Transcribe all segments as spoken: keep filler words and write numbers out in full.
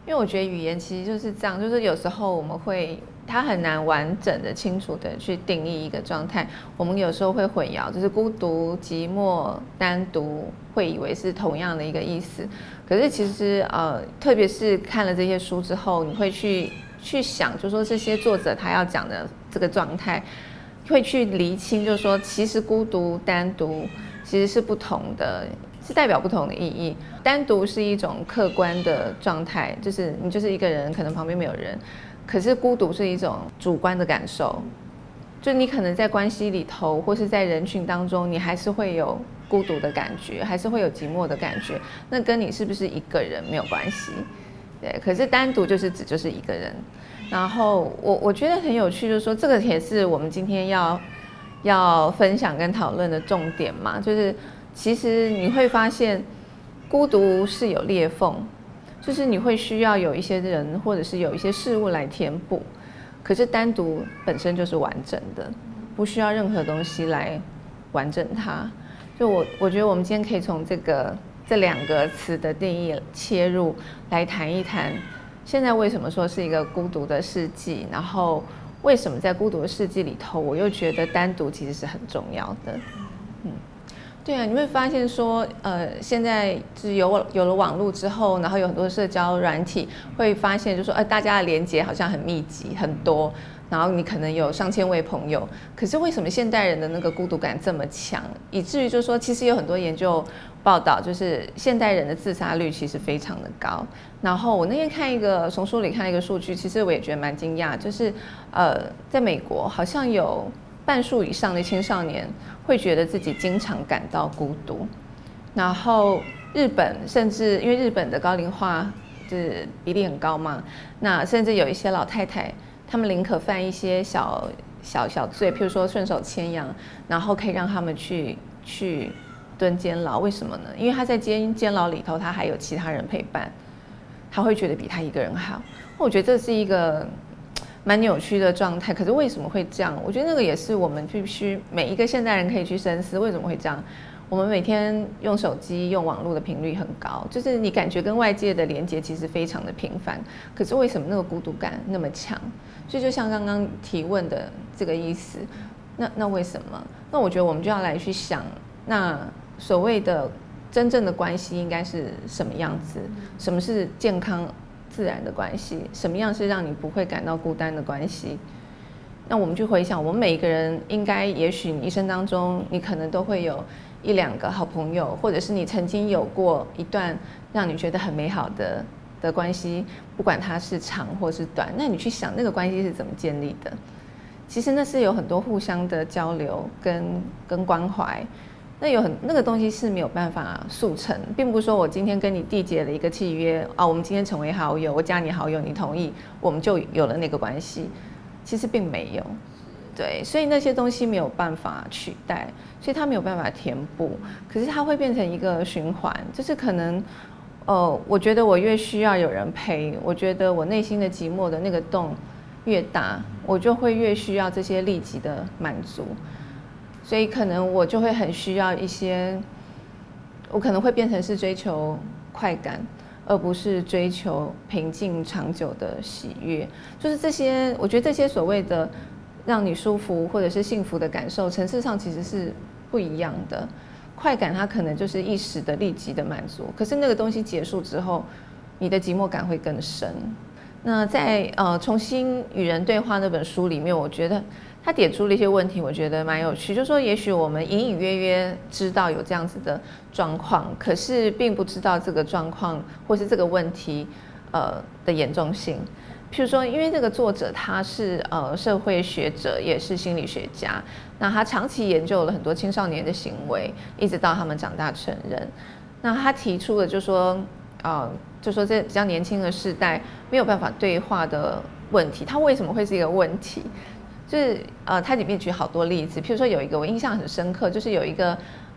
因为我觉得语言其实就是这样，就是有时候我们会，它很难完整的、清楚的去定义一个状态。我们有时候会混淆，就是孤独、寂寞、单独，会以为是同样的一个意思。可是其实呃，特别是看了这些书之后，你会去去想，就是说这些作者他要讲的这个状态，会去厘清，就是说其实孤独、单独其实是不同的。是代表不同的意义。单独是一种客观的状态，就是你就是一个人，可能旁边没有人。可是孤独是一种主观的感受，就你可能在关系里头，或是在人群当中，你还是会有孤独的感觉，还是会有寂寞的感觉。那跟你是不是一个人没有关系，对。可是单独就是指就是一个人。然后我我觉得很有趣，就是说这个也是我们今天要要分享跟讨论的重点嘛，就是。其实你会发现，孤独是有裂缝，就是你会需要有一些人或者是有一些事物来填补。可是单独本身就是完整的，不需要任何东西来完整它。就我我觉得我们今天可以从这个这两个词的定义切入，来谈一谈现在为什么说是一个孤独的世纪，然后为什么在孤独的世纪里头，我又觉得单独其实是很重要的。嗯。对啊，你会发现说，呃，现在就是有有了网络之后，然后有很多社交软体，会发现就是说，呃，大家的连结好像很密集很多，然后你可能有上千位朋友，可是为什么现代人的那个孤独感这么强，以至于就是说，其实有很多研究报道，就是现代人的自杀率其实非常的高。然后我那天看一个从书里看一个数据，其实我也觉得蛮惊讶，就是呃，在美国好像有半数以上的青少年会觉得自己经常感到孤独，然后日本甚至因为日本的高龄化就是比例很高嘛，那甚至有一些老太太，他们宁可犯一些小小小罪，譬如说顺手牵羊，然后可以让他们去去蹲监牢。为什么呢？因为他在监监牢里头，他还有其他人陪伴，他会觉得比他一个人好。我觉得这是一个蛮扭曲的状态，可是为什么会这样？我觉得那个也是我们必须每一个现代人可以去深思，为什么会这样？我们每天用手机、用网络的频率很高，就是你感觉跟外界的连接其实非常的频繁，可是为什么那个孤独感那么强？所以就像刚刚提问的这个意思，那那为什么？那我觉得我们就要来去想，那所谓的真正的关系应该是什么样子？什么是健康？自然的关系，什么样是让你不会感到孤单的关系？那我们就回想，我们每一个人应该，也许你一生当中，你可能都会有一两个好朋友，或者是你曾经有过一段让你觉得很美好的的关系，不管它是长或是短，那你去想那个关系是怎么建立的？其实那是有很多互相的交流跟跟关怀。那有很那个东西是没有办法速成，并不是说我今天跟你缔结了一个契约啊，我们今天成为好友，我加你好友，你同意，我们就有了那个关系。其实并没有，对，所以那些东西没有办法取代，所以它没有办法填补。可是它会变成一个循环，就是可能，呃，我觉得我越需要有人陪，我觉得我内心的寂寞的那个洞越大，我就会越需要这些立即的满足。所以可能我就会很需要一些，我可能会变成是追求快感，而不是追求平静长久的喜悦。就是这些，我觉得这些所谓的让你舒服或者是幸福的感受，层次上其实是不一样的。快感它可能就是一时的立即的满足，可是那个东西结束之后，你的寂寞感会更深。那在呃重新与人对话那本书里面，我觉得他点出了一些问题，我觉得蛮有趣。就是说，也许我们隐隐约约知道有这样子的状况，可是并不知道这个状况或是这个问题呃的严重性。譬如说，因为这个作者他是呃社会学者，也是心理学家，那他长期研究了很多青少年的行为，一直到他们长大成人。那他提出了就说，呃，就说这比较年轻的世代没有办法对话的问题，它为什么会是一个问题？就是呃，它里面举好多例子，譬如说有一个我印象很深刻，就是有一个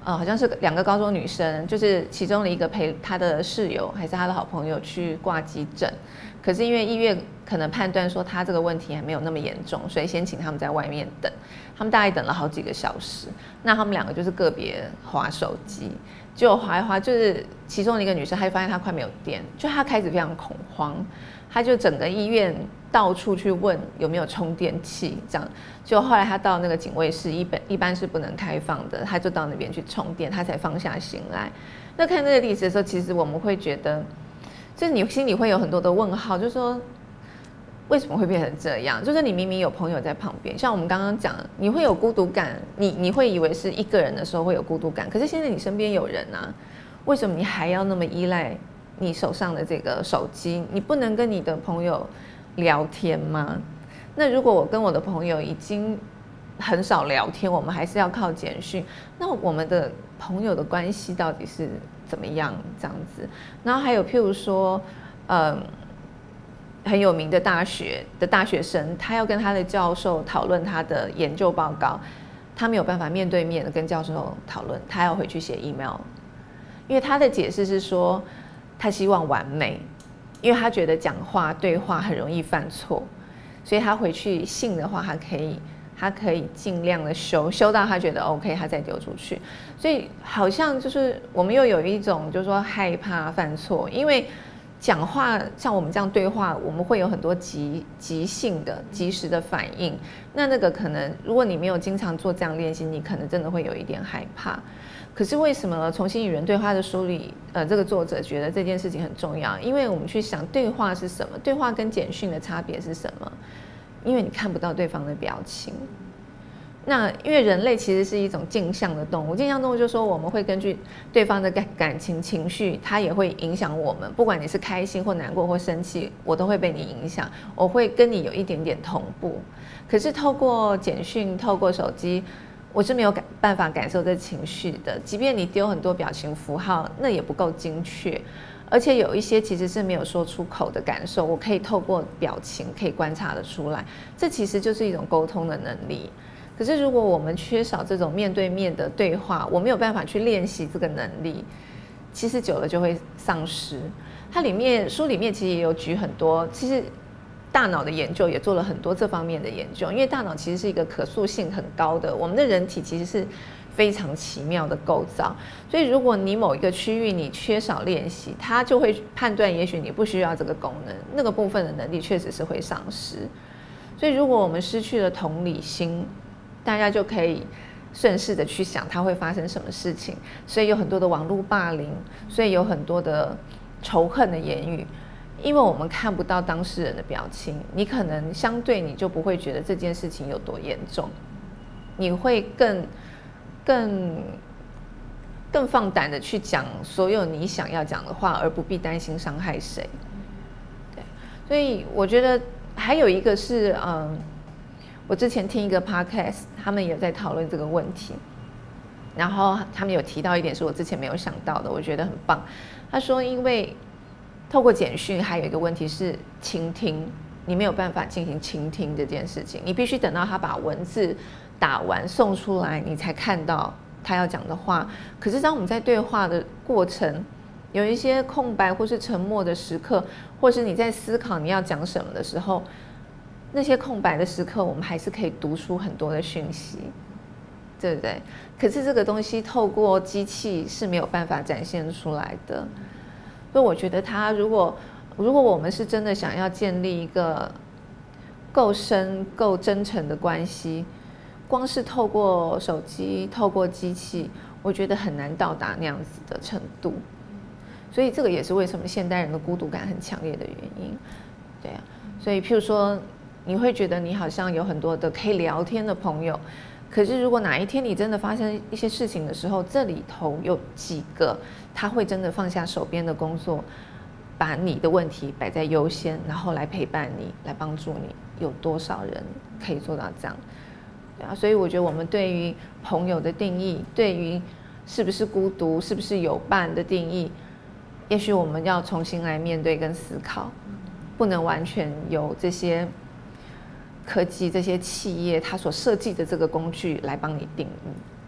呃，好像是两个高中女生，就是其中的一个陪她的室友还是她的好朋友去挂急诊，可是因为医院可能判断说她这个问题还没有那么严重，所以先请他们在外面等。他们大概等了好几个小时，那他们两个就是个别滑手机，结果滑一滑，就是其中的一个女生，她就发现她快没有电，就她开始非常恐慌，她就整个医院到处去问有没有充电器，这样。就后来她到那个警卫室，一般一般是不能开放的，她就到那边去充电，她才放下心来。那看这个例子的时候，其实我们会觉得，就是你心里会有很多的问号，就是说为什么会变成这样？就是你明明有朋友在旁边，像我们刚刚讲，你会有孤独感，你你会以为是一个人的时候会有孤独感，可是现在你身边有人啊，为什么你还要那么依赖你手上的这个手机？你不能跟你的朋友聊天吗？那如果我跟我的朋友已经很少聊天，我们还是要靠简讯，那我们的朋友的关系到底是怎么样这样子？然后还有譬如说，嗯。很有名的大学的大学生，他要跟他的教授讨论他的研究报告，他没有办法面对面的跟教授讨论，他要回去写 email， 因为他的解释是说，他希望完美，因为他觉得讲话对话很容易犯错，所以他回去信的话，他可以他可以尽量的修，修到他觉得 OK， 他再丢出去。所以好像就是我们又有一种就是说害怕犯错，因为讲话像我们这样对话，我们会有很多即即兴的、即时的反应。那那个可能，如果你没有经常做这样练习，你可能真的会有一点害怕。可是为什么重新与人对话的书里，呃，这个作者觉得这件事情很重要？因为我们去想对话是什么，对话跟简讯的差别是什么？因为你看不到对方的表情。那因为人类其实是一种镜像的动物，镜像动物就是说我们会根据对方的感感情情绪，它也会影响我们。不管你是开心或难过或生气，我都会被你影响，我会跟你有一点点同步。可是透过简讯，透过手机，我是没有感办法感受这情绪的。即便你丢很多表情符号，那也不够精确。而且有一些其实是没有说出口的感受，我可以透过表情可以观察得出来。这其实就是一种沟通的能力。可是如果我们缺少这种面对面的对话，我没有办法去练习这个能力，其实久了就会丧失。它里面书里面其实也有举很多，其实大脑的研究也做了很多这方面的研究，因为大脑其实是一个可塑性很高的，我们的人体其实是非常奇妙的构造，所以如果你某一个区域你缺少练习，它就会判断也许你不需要这个功能，那个部分的能力确实是会丧失。所以如果我们失去了同理心，大家就可以顺势的去想它会发生什么事情，所以有很多的网络霸凌，所以有很多的仇恨的言语，因为我们看不到当事人的表情，你可能相对你就不会觉得这件事情有多严重，你会更更更放胆的去讲所有你想要讲的话，而不必担心伤害谁。对，所以我觉得还有一个是嗯。我之前听一个 podcast， 他们也在讨论这个问题，然后他们有提到一点是我之前没有想到的，我觉得很棒。他说，因为透过简讯，还有一个问题是倾听，你没有办法进行倾听这件事情，你必须等到他把文字打完送出来，你才看到他要讲的话。可是当我们在对话的过程，有一些空白或是沉默的时刻，或是你在思考你要讲什么的时候，那些空白的时刻，我们还是可以读出很多的讯息，对不对？可是这个东西透过机器是没有办法展现出来的。所以我觉得，它如果如果我们是真的想要建立一个够深、够真诚的关系，光是透过手机、透过机器，我觉得很难到达那样子的程度。所以这个也是为什么现代人的孤独感很强烈的原因。对啊，所以譬如说，你会觉得你好像有很多的可以聊天的朋友，可是如果哪一天你真的发生一些事情的时候，这里头有几个他会真的放下手边的工作，把你的问题摆在优先，然后来陪伴你，来帮助你？有多少人可以做到这样？对啊，所以我觉得我们对于朋友的定义，对于是不是孤独、是不是有伴的定义，也许我们要重新来面对跟思考，不能完全由这些科技、这些企业它所设计的这个工具来帮你定义。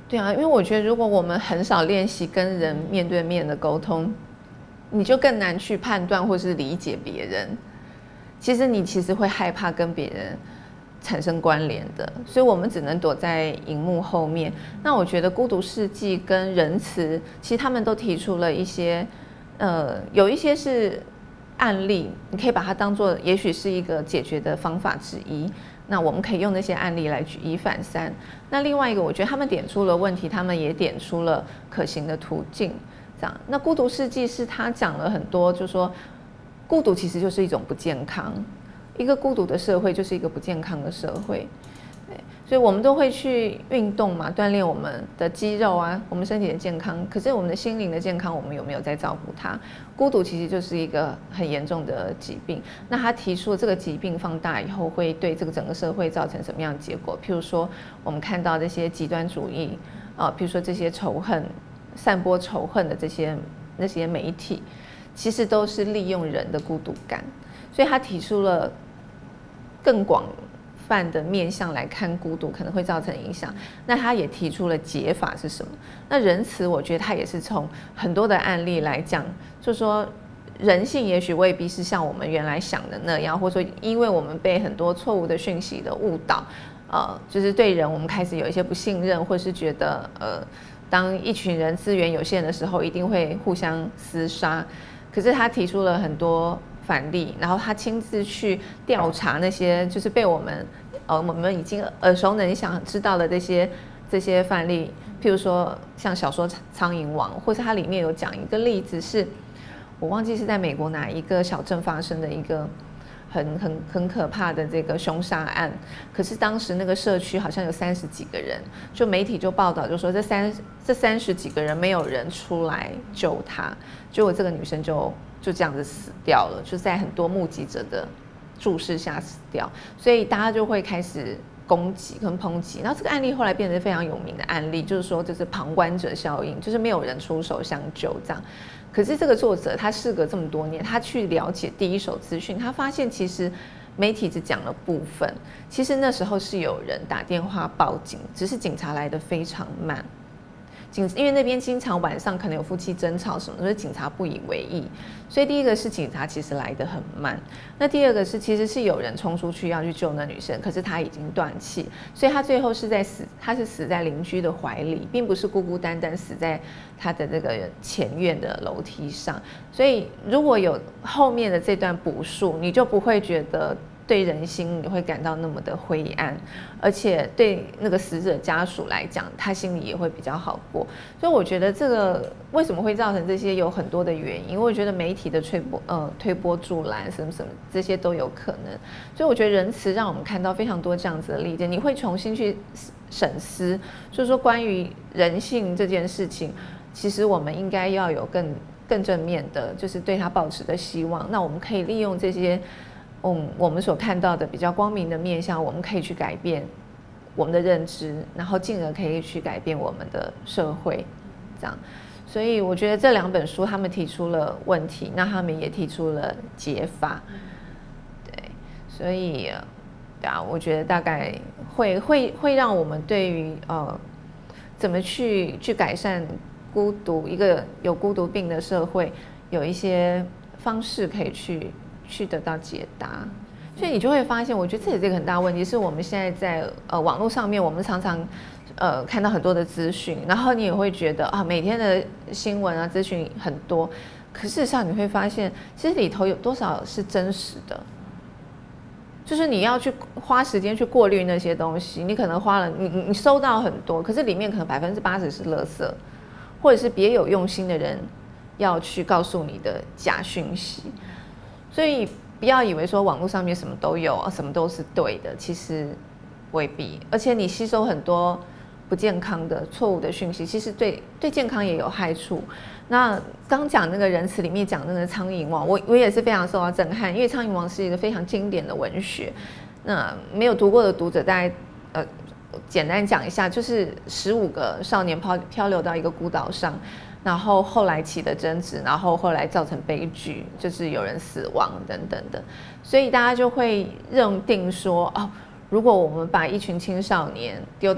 对啊，因为我觉得如果我们很少练习跟人面对面的沟通，你就更难去判断或是理解别人。其实你其实会害怕跟别人产生关联的，所以我们只能躲在荧幕后面。那我觉得孤独世纪跟仁慈，其实他们都提出了一些，呃，有一些是案例，你可以把它当做也许是一个解决的方法之一。那我们可以用那些案例来举一反三。那另外一个，我觉得他们点出了问题，他们也点出了可行的途径。这样，那孤独世纪是他讲了很多，就是说孤独其实就是一种不健康，一个孤独的社会就是一个不健康的社会。对，所以我们都会去运动嘛，锻炼我们的肌肉啊，我们身体的健康。可是我们的心灵的健康，我们有没有在照顾它？孤独其实就是一个很严重的疾病。那他提出了这个疾病放大以后，会对这个整个社会造成什么样的结果？譬如说，我们看到这些极端主义啊，譬如说这些仇恨、散播仇恨的这些那些媒体，其实都是利用人的孤独感。所以他提出了更广泛的面向来看孤独可能会造成影响。那他也提出了解法是什么？那仁慈，我觉得他也是从很多的案例来讲，就说人性也许未必是像我们原来想的那样，或者说因为我们被很多错误的讯息的误导，呃，就是对人我们开始有一些不信任，或是觉得呃，当一群人资源有限的时候，一定会互相厮杀。可是他提出了很多反例，然后他亲自去调查那些就是被我们呃我们已经耳熟能详知道的这些这些范例，譬如说像小说《苍蝇王》，或是它里面有讲一个例子是，我忘记是在美国哪一个小镇发生的一个很很很可怕的这个凶杀案。可是当时那个社区好像有三十几个人，就媒体就报道就说这三这三十几个人没有人出来救她，结果这个女生就就这样子死掉了，就在很多目击者的注视下死掉，所以大家就会开始攻击跟抨击。然后这个案例后来变成非常有名的案例，就是说就是旁观者效应，就是没有人出手相救这样。可是这个作者他事隔这么多年，他去了解第一手资讯，他发现其实媒体只讲了部分，其实那时候是有人打电话报警，只是警察来得非常慢。警因为那边经常晚上可能有夫妻争吵什么，所以警察不以为意。所以第一个是警察其实来得很慢，那第二个是其实是有人冲出去要去救那女生，可是她已经断气，所以她最后是在死，她是死在邻居的怀里，并不是孤孤单单死在她的这个前院的楼梯上。所以如果有后面的这段补述，你就不会觉得对人心你会感到那么的灰暗，而且对那个死者家属来讲，他心里也会比较好过。所以我觉得这个为什么会造成这些，有很多的原因。我觉得媒体的推波呃推波助澜什么什么这些都有可能。所以我觉得仁慈让我们看到非常多这样子的例子，你会重新去审思，就是说关于人性这件事情，其实我们应该要有更更正面的，就是对他抱持的希望。那我们可以利用这些。嗯，我们所看到的比较光明的面向，我们可以去改变我们的认知，然后进而可以去改变我们的社会，这样。所以我觉得这两本书他们提出了问题，那他们也提出了解法，对，所以对啊，我觉得大概会会会让我们对于呃怎么去去改善孤独一个有孤独病的社会，有一些方式可以去。去得到解答，所以你就会发现，我觉得这也是一个很大的问题，是我们现在在呃网络上面，我们常常呃看到很多的资讯，然后你也会觉得啊，每天的新闻啊资讯很多，可事实上你会发现，其实里头有多少是真实的，就是你要去花时间去过滤那些东西，你可能花了你你收到很多，可是里面可能百分之八十是垃圾，或者是别有用心的人要去告诉你的假讯息。所以不要以为说网络上面什么都有，什么都是对的，其实未必。而且你吸收很多不健康的、错误的讯息，其实对对健康也有害处。那刚讲那个仁慈里面讲那个《苍蝇王》，我我也是非常受到震撼，因为《苍蝇王》是一个非常经典的文学。那没有读过的读者，大概呃简单讲一下，就是十五个少年漂漂流到一个孤岛上。然后后来起的争执，然后后来造成悲剧，就是有人死亡等等的，所以大家就会认定说，哦，如果我们把一群青少年丢到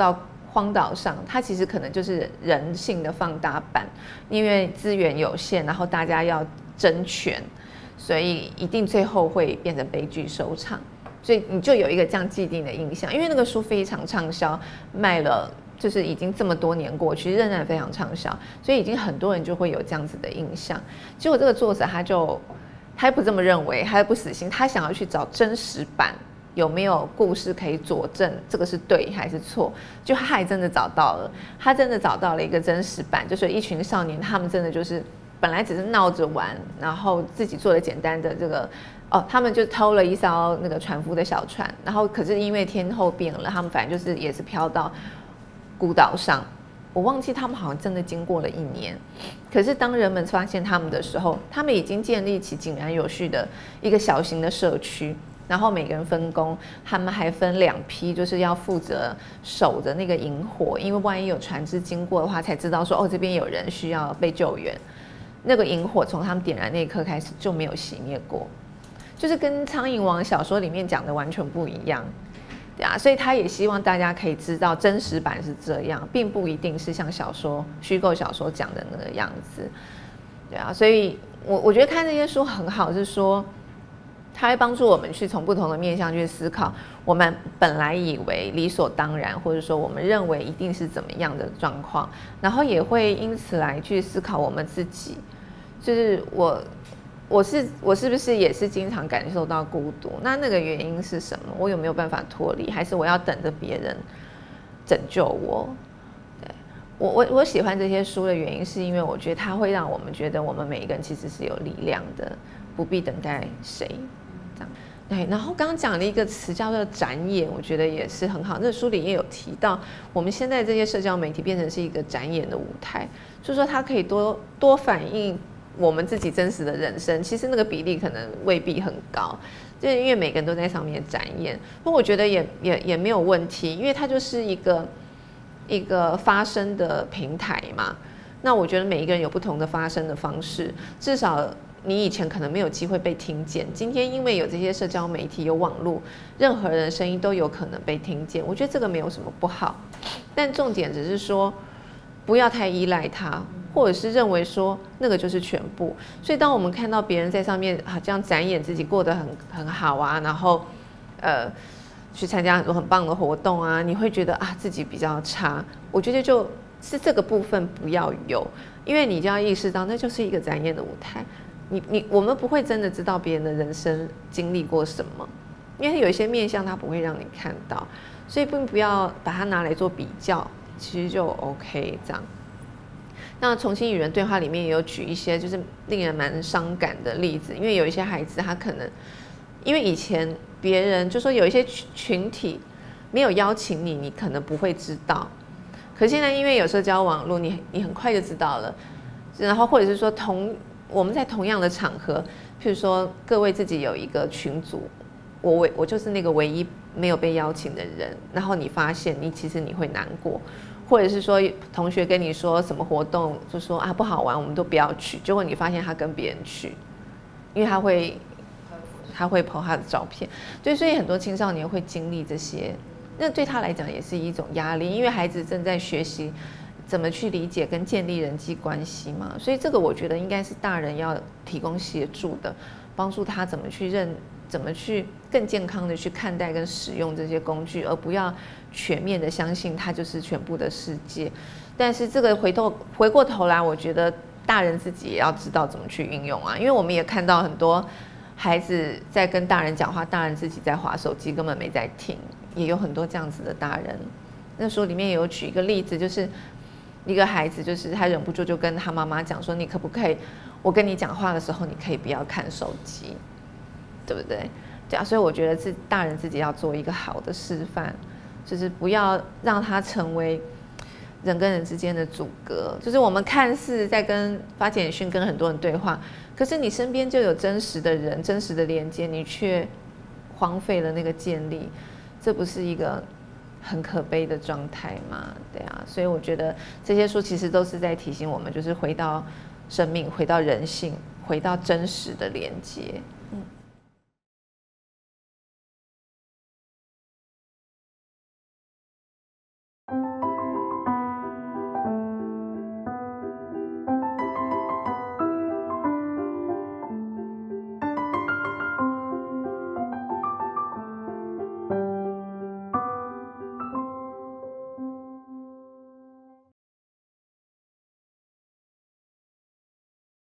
荒岛上，它其实可能就是人性的放大版，因为资源有限，然后大家要争权，所以一定最后会变成悲剧收场。所以你就有一个这样既定的印象，因为那个书非常畅销，卖了就是已经这么多年过去，仍然非常畅销，所以已经很多人就会有这样子的印象。结果这个作者他就他不这么认为，他不死心，他想要去找真实版有没有故事可以佐证这个是对还是错。就他还真的找到了，他真的找到了一个真实版，就是一群少年，他们真的就是本来只是闹着玩，然后自己做了简单的这个。哦，他们就偷了一艘那个船夫的小船，然后可是因为天候变了，他们反正就是也是飘到孤岛上。我忘记他们好像真的经过了一年，可是当人们发现他们的时候，他们已经建立起井然有序的一个小型的社区，然后每个人分工，他们还分两批，就是要负责守着那个萤火，因为万一有船只经过的话，才知道说哦这边有人需要被救援。那个萤火从他们点燃那一刻开始就没有熄灭过。就是跟《苍蝇王》小说里面讲的完全不一样，对啊，所以他也希望大家可以知道真实版是这样，并不一定是像小说、虚构小说讲的那个样子，对啊，所以我我觉得看这些书很好，是说它会帮助我们去从不同的面向去思考，我们本来以为理所当然，或者说我们认为一定是怎么样的状况，然后也会因此来去思考我们自己，就是我。我是我是不是也是经常感受到孤独？那那个原因是什么？我有没有办法脱离？还是我要等着别人拯救我？对，我我我喜欢这些书的原因，是因为我觉得它会让我们觉得我们每一个人其实是有力量的，不必等待谁。这样对。然后刚刚讲了一个词叫做展演，我觉得也是很好。那书里也有提到，我们现在这些社交媒体变成是一个展演的舞台，就是说它可以多多反映我们自己真实的人生，其实那个比例可能未必很高，就是因为每个人都在上面展演。那我觉得也也也没有问题，因为它就是一个一个发声的平台嘛。那我觉得每一个人有不同的发声的方式，至少你以前可能没有机会被听见，今天因为有这些社交媒体、有网络，任何人的声音都有可能被听见。我觉得这个没有什么不好，但重点只是说不要太依赖它。或者是认为说那个就是全部，所以当我们看到别人在上面啊这样展演自己过得很很好啊，然后呃去参加很多很棒的活动啊，你会觉得啊自己比较差。我觉得就是这个部分不要有，因为你就要意识到那就是一个展演的舞台。你你我们不会真的知道别人的人生经历过什么，因为有一些面向他不会让你看到，所以并不要把它拿来做比较，其实就 OK 这样。那重新与人对话里面也有举一些就是令人蛮伤感的例子，因为有一些孩子他可能因为以前别人就说有一些群体没有邀请你，你可能不会知道，可现在因为有社交网络，你你很快就知道了，然后或者是说同我们在同样的场合，譬如说各位自己有一个群组，我唯我就是那个唯一没有被邀请的人，然后你发现你其实你会难过。或者是说同学跟你说什么活动，就说啊不好玩，我们都不要去。结果你发现他跟别人去，因为他会他会 po 他的照片，对，所以很多青少年会经历这些，那对他来讲也是一种压力，因为孩子正在学习怎么去理解跟建立人际关系嘛，所以这个我觉得应该是大人要提供协助的，帮助他怎么去认。怎么去更健康的去看待跟使用这些工具，而不要全面的相信它就是全部的世界。但是这个回头回过头来，我觉得大人自己也要知道怎么去运用啊，因为我们也看到很多孩子在跟大人讲话，大人自己在滑手机，根本没在听，也有很多这样子的大人。那书里面也有举一个例子，就是一个孩子，就是他忍不住就跟他妈妈讲说：“你可不可以，我跟你讲话的时候，你可以不要看手机。”对不对？对啊，所以我觉得是大人自己要做一个好的示范，就是不要让它成为人跟人之间的阻隔。就是我们看似在跟发简讯跟很多人对话，可是你身边就有真实的人、真实的连接，你却荒废了那个建立，这不是一个很可悲的状态吗？对啊，所以我觉得这些书其实都是在提醒我们，就是回到生命，回到人性，回到真实的连接。嗯。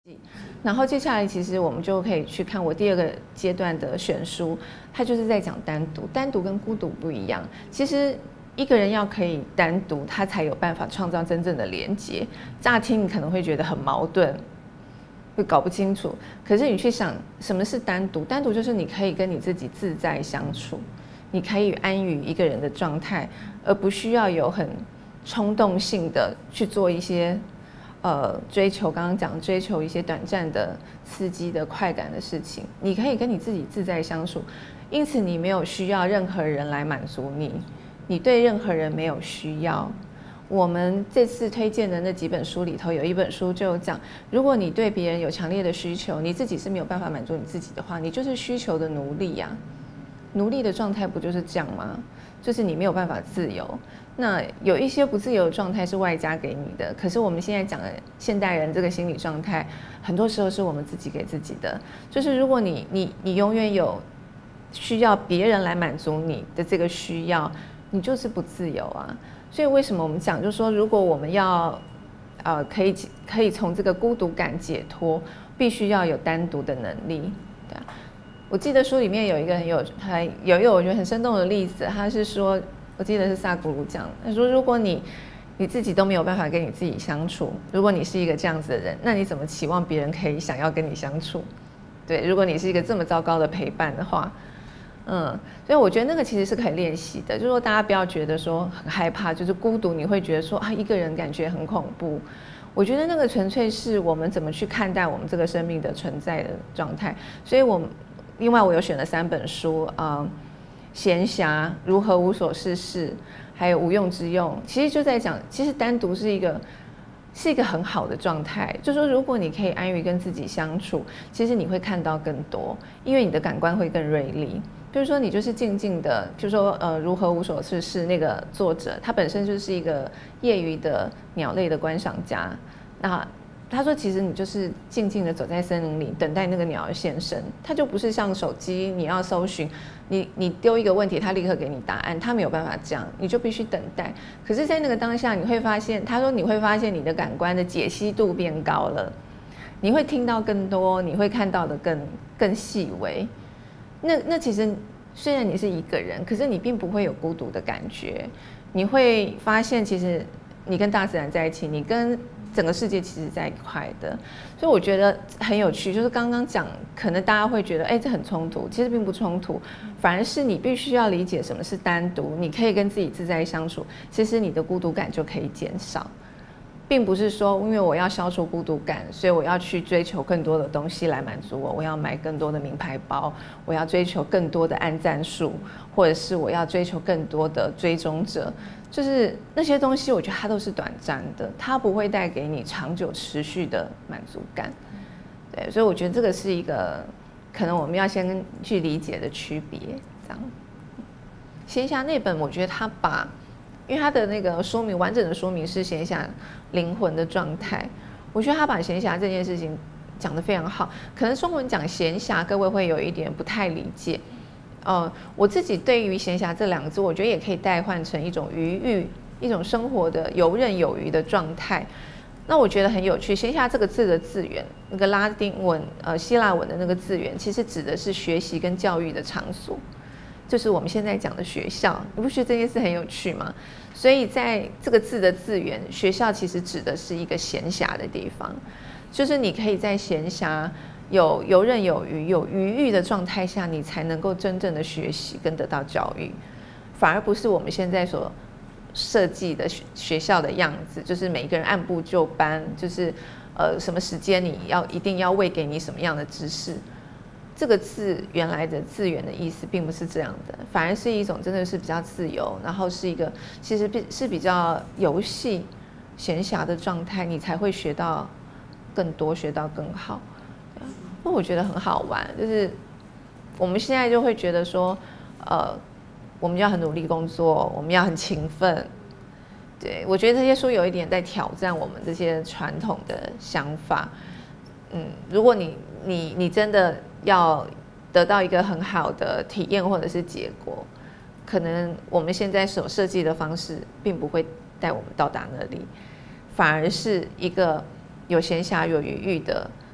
然后接下来，其实我们就可以去看我第二个阶段的选书，它就是在讲单独，单独跟孤独不一样。其实一个人要可以单独，他才有办法创造真正的连结。乍听你可能会觉得很矛盾，会搞不清楚。可是你去想，什么是单独？单独就是你可以跟你自己自在相处，你可以安于一个人的状态，而不需要有很冲动性的去做一些。呃，追求刚刚讲追求一些短暂的刺激的快感的事情，你可以跟你自己自在相处，因此你没有需要任何人来满足你，你对任何人没有需要。我们这次推荐的那几本书里头，有一本书就讲，如果你对别人有强烈的需求，你自己是没有办法满足你自己的话，你就是需求的奴隶呀、啊。奴隶的状态不就是这样吗？就是你没有办法自由。那有一些不自由的状态是外加给你的，可是我们现在讲的现代人这个心理状态，很多时候是我们自己给自己的。就是如果你你你永远有需要别人来满足你的这个需要，你就是不自由啊。所以为什么我们讲，就是说，如果我们要呃可以可以从这个孤独感解脱，必须要有单独的能力，对啊。我记得书里面有一个很有还有一个我觉得很生动的例子，他是说。我记得是萨古鲁讲，他说：“如果你你自己都没有办法跟你自己相处，如果你是一个这样子的人，那你怎么期望别人可以想要跟你相处？对，如果你是一个这么糟糕的陪伴的话，嗯，所以我觉得那个其实是可以练习的。就是说，大家不要觉得说很害怕，就是孤独，你会觉得说啊，一个人感觉很恐怖。我觉得那个纯粹是我们怎么去看待我们这个生命的存在的状态。所以我另外我有选了三本书啊。嗯闲暇如何无所事事，还有无用之用，其实就在讲，其实单独是一个是一个很好的状态。就是说，如果你可以安于跟自己相处，其实你会看到更多，因为你的感官会更锐利。比如说，你就是静静的，就说呃，如何无所事事那个作者，他本身就是一个业余的鸟类的观赏家，那。他说：“其实你就是静静的走在森林里，等待那个鸟儿现身。它就不是像手机，你要搜寻，你你丢一个问题，它立刻给你答案，它没有办法这样，你就必须等待。可是，在那个当下，你会发现，他说你会发现你的感官的解析度变高了，你会听到更多，你会看到的更更细微。那那其实虽然你是一个人，可是你并不会有孤独的感觉，你会发现其实你跟大自然在一起，你跟整个世界其实在一块的，所以我觉得很有趣。就是刚刚讲，可能大家会觉得，哎，这很冲突，其实并不冲突，反而是你必须要理解什么是单独，你可以跟自己自在相处，其实你的孤独感就可以减少，并不是说因为我要消除孤独感，所以我要去追求更多的东西来满足我，我要买更多的名牌包，我要追求更多的按赞数，或者是我要追求更多的追踪者。就是那些东西，我觉得它都是短暂的，它不会带给你长久持续的满足感。对，所以我觉得这个是一个可能我们要先去理解的区别。这样，闲暇那本，我觉得他把，因为他的那个说明完整的说明是闲暇灵魂的状态，我觉得他把闲暇这件事情讲得非常好。可能中文讲闲暇，各位会有一点不太理解。呃，我自己对于闲暇这两个字，我觉得也可以代换成一种余裕，一种生活的游刃有余的状态。那我觉得很有趣，闲暇这个字的字源，那个拉丁文、呃希腊文的那个字源，其实指的是学习跟教育的场所，就是我们现在讲的学校。你不觉得这件事很有趣吗？所以在这个字的字源，学校其实指的是一个闲暇的地方，就是你可以在闲暇。有游刃有余、有余裕的状态下，你才能够真正的学习跟得到教育，反而不是我们现在所设计的学校的样子，就是每一个人按部就班，就是呃什么时间你要一定要喂给你什么样的知识。这个字原来的字源的意思并不是这样的，反而是一种真的是比较自由，然后是一个其实是比较游戏闲暇的状态，你才会学到更多，学到更好。那我觉得很好玩，就是我们现在就会觉得说，呃，我们要很努力工作，我们要很勤奋。对，我觉得这些书有一点在挑战我们这些传统的想法。嗯，如果你你你真的要得到一个很好的体验或者是结果，可能我们现在所设计的方式并不会带我们到达那里，反而是一个有闲暇有余裕的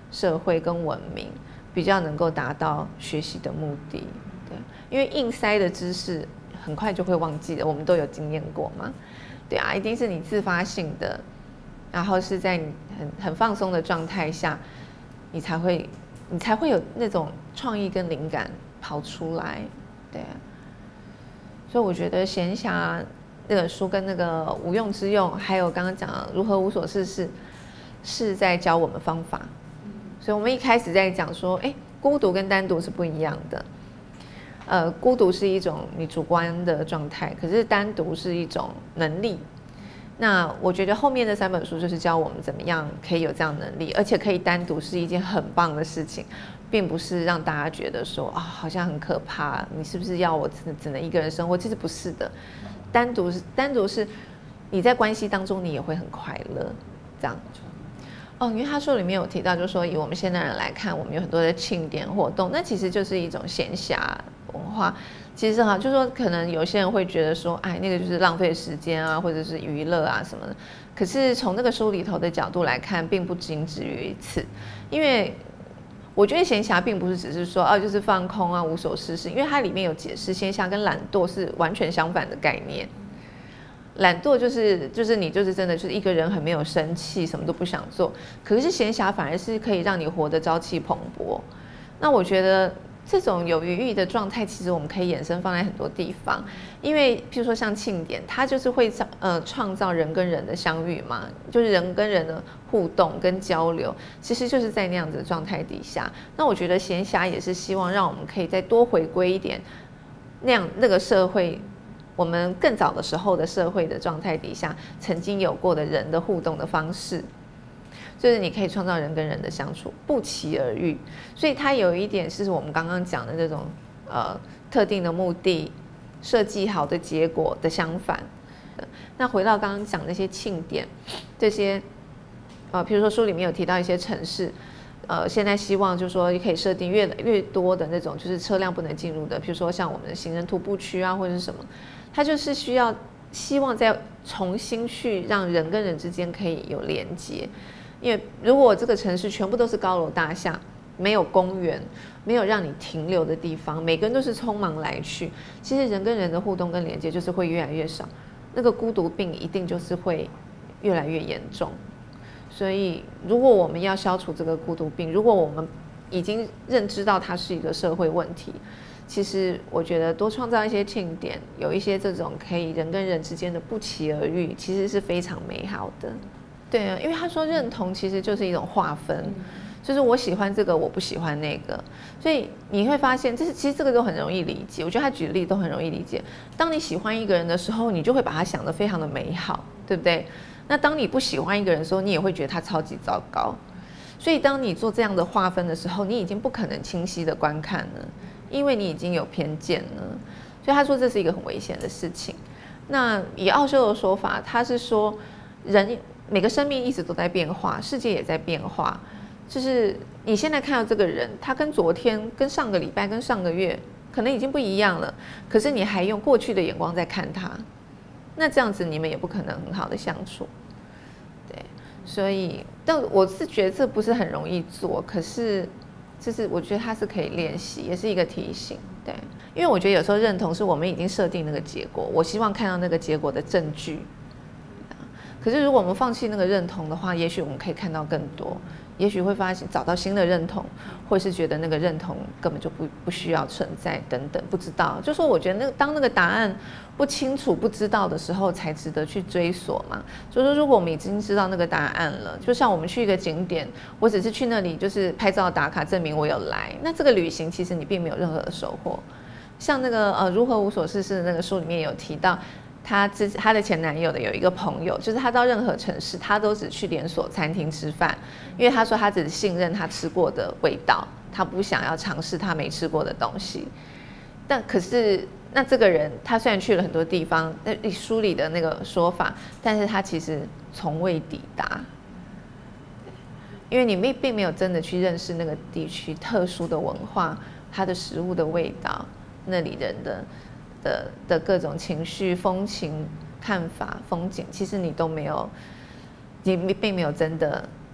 社会跟文明，比较能够达到学习的目的。对，因为硬塞的知识很快就会忘记了，我们都有经验过嘛。对啊，一定是你自发性的，然后是在你很很放松的状态下，你才会你才会有那种创意跟灵感跑出来。对啊，所以我觉得闲暇那本书跟那个无用之用，还有刚刚讲的如何无所事事，是在教我们方法。所以我们一开始在讲说，哎，孤独跟单独是不一样的。呃，孤独是一种你主观的状态，可是单独是一种能力。那我觉得后面的三本书就是教我们怎么样可以有这样的能力，而且可以单独是一件很棒的事情，并不是让大家觉得说啊好像很可怕，你是不是要我只只能一个人生活？其实不是的，单独是单独是你在关系当中你也会很快乐，这样。哦，因为他书里面有提到，就是说以我们现代人来看，我们有很多的庆典活动，那其实就是一种闲暇文化。其实哈，就是说可能有些人会觉得说，哎，那个就是浪费时间啊，或者是娱乐啊什么的。可是从那个书里头的角度来看，并不仅止于此。因为我觉得闲暇并不是只是说哦，就是放空啊，无所事事。因为它里面有解释，闲暇跟懒惰是完全相反的概念。懒惰就是就是你就是真的就是一个人很没有生气，什么都不想做。可是闲暇反而是可以让你活得朝气蓬勃。那我觉得这种有余裕的状态，其实我们可以衍生放在很多地方。因为譬如说像庆典，它就是会呃创造人跟人的相遇嘛，就是人跟人的互动跟交流，其实就是在那样子的状态底下。那我觉得闲暇也是希望让我们可以再多回归一点那样那个社会。我们更早的时候的社会的状态底下，曾经有过的人的互动的方式，就是你可以创造人跟人的相处，不期而遇。所以它有一点是我们刚刚讲的这种呃特定的目的设计好的结果的相反。那回到刚刚讲那些庆典，这些呃，比如说书里面有提到一些城市。呃，现在希望就是说，可以设定越来越多的那种，就是车辆不能进入的，比如说像我们的行人徒步区啊，或者是什么，它就是需要希望再重新去让人跟人之间可以有连接。因为如果这个城市全部都是高楼大厦，没有公园，没有让你停留的地方，每个人都是匆忙来去，其实人跟人的互动跟连接就是会越来越少，那个孤独病一定就是会越来越严重。所以，如果我们要消除这个孤独病，如果我们已经认知到它是一个社会问题，其实我觉得多创造一些庆典，有一些这种可以人跟人之间的不期而遇，其实是非常美好的。对啊，因为他说认同其实就是一种划分，就是我喜欢这个，我不喜欢那个，所以你会发现，这是其实这个都很容易理解。我觉得他举的例都很容易理解。当你喜欢一个人的时候，你就会把他想得非常的美好，对不对？那当你不喜欢一个人的时候，你也会觉得他超级糟糕。所以当你做这样的划分的时候，你已经不可能清晰的观看了，因为你已经有偏见了。所以他说这是一个很危险的事情。那以奥修的说法，他是说人每个生命一直都在变化，世界也在变化。就是你现在看到这个人，他跟昨天、跟上个礼拜、跟上个月可能已经不一样了，可是你还用过去的眼光在看他。那这样子你们也不可能很好的相处，对，所以，但我是觉得这不是很容易做，可是，就是我觉得它是可以练习，也是一个提醒，对，因为我觉得有时候认同是我们已经设定那个结果，我希望看到那个结果的证据，可是如果我们放弃那个认同的话，也许我们可以看到更多。也许会发现找到新的认同，或是觉得那个认同根本就不不需要存在等等，不知道。就说我觉得那个当那个答案不清楚、不知道的时候，才值得去追索嘛。就说如果我们已经知道那个答案了，就像我们去一个景点，我只是去那里就是拍照打卡，证明我有来，那这个旅行其实你并没有任何的收获。像那个呃如何无所事事的那个书里面有提到。她之她的前男友的有一个朋友，就是他到任何城市，他都只去连锁餐厅吃饭，因为他说他只信任他吃过的味道，他不想要尝试他没吃过的东西。但可是那这个人，他虽然去了很多地方，那书里的那个说法，但是他其实从未抵达，因为你并并没有真的去认识那个地区特殊的文化，它的食物的味道，那里人的。的, 的各种情绪、风情、看法、风景，其实你都没有，你并没有真的